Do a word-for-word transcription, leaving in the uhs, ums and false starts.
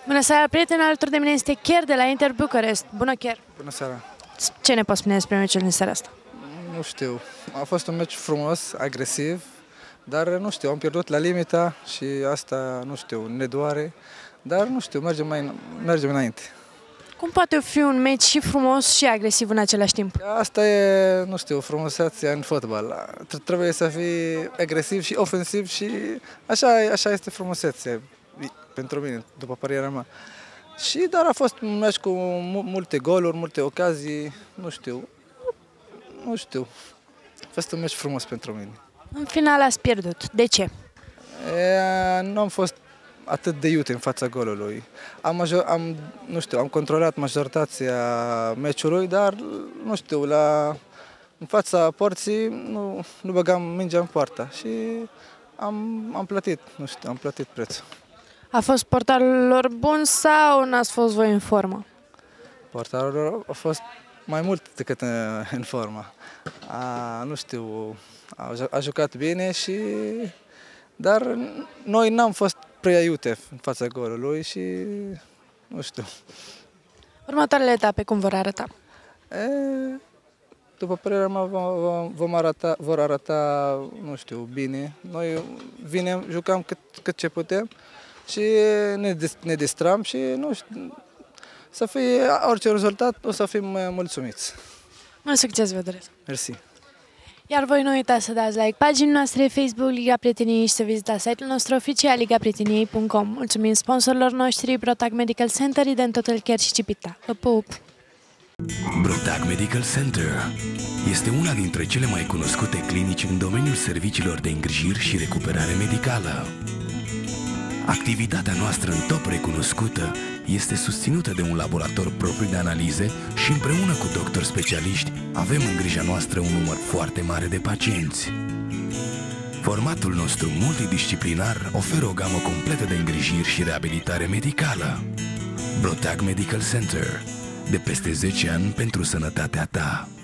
Bună seara, prieteni, alături de mine este Chier de la Inter Bucharest. Bună, Chier! Bună seara! Ce ne poți spune despre meciul din seara asta? Nu știu, a fost un meci frumos, agresiv, dar nu știu, am pierdut la limita și asta, nu știu, ne doare, dar nu știu, mergem, mai, mergem înainte. Cum poate fi un meci și frumos și agresiv în același timp? Asta e, nu știu, frumusețea în fotbal. Trebuie să fii agresiv și ofensiv și așa, așa este frumusețea pentru mine, după părerea mea. Și dar a fost un meci cu multe goluri, multe ocazii, nu știu, nu știu. A fost un meci frumos pentru mine. În final ați pierdut. De ce? E, nu am fost atât de iute în fața golului. Am, major, am, nu știu, am controlat majoritatea meciului, dar, nu știu, la, în fața porții nu, nu băgam mingea în poartă și am, am plătit, nu știu, am plătit prețul. A fost portarul lor bun sau n-ați fost voi în formă? Portarul lor a fost mai mult decât în formă. A, nu știu, a, a jucat bine și... Dar noi n-am fost prea iute în fața golului și nu știu. Următoarele etape cum vor arăta? E, după părerea mea vom arăta, vor arăta, nu știu, bine. Noi vinem, jucăm cât, cât ce putem și ne, ne distrăm și nu știu, să fie orice rezultat o să fim mulțumiți. Mult succes vă doresc! Mersi! Iar voi nu uitați să dați like paginii noastre Facebook Liga Prieteniei și să vizitați site-ul nostru oficial liga prieteniei punct com. Mulțumim sponsorilor noștri Brotag Medical Center, Dentotel Care și Cipita. Vă pup! Brotag Medical Center este una dintre cele mai cunoscute clinici în domeniul serviciilor de îngrijiri și recuperare medicală. Activitatea noastră în top recunoscută este susținută de un laborator propriu de analize și împreună cu doctori specialiști avem în grija noastră un număr foarte mare de pacienți. Formatul nostru multidisciplinar oferă o gamă completă de îngrijiri și reabilitare medicală. Brotag Medical Center, de peste zece ani pentru sănătatea ta.